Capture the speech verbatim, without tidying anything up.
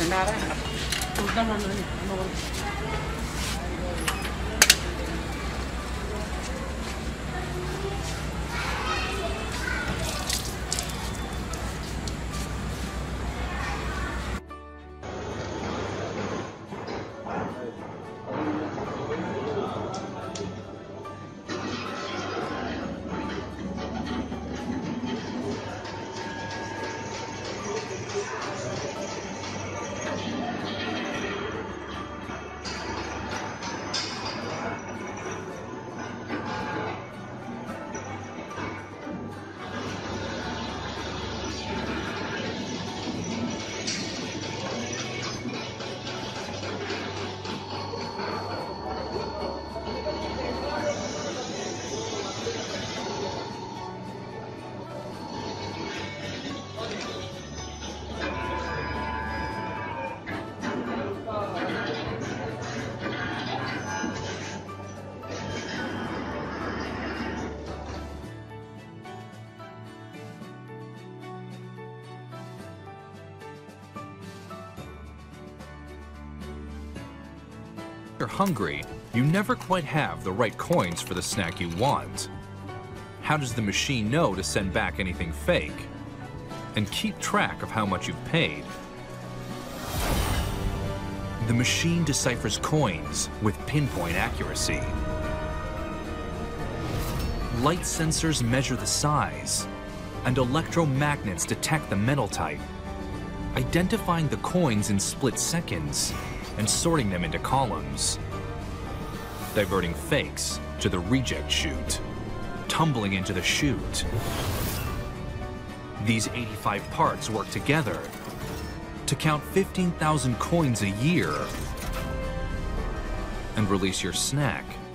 หน้าได้ครับถูกต้องมันเลยโน่น If you're hungry, you never quite have the right coins for the snack you want. How does the machine know to send back anything fake? And keep track of how much you've paid? The machine deciphers coins with pinpoint accuracy. Light sensors measure the size, and electromagnets detect the metal type, identifying the coins in split seconds and sorting them into columns, diverting fakes to the reject chute, tumbling into the chute. These eighty-five parts work together to count fifteen thousand coins a year and release your snack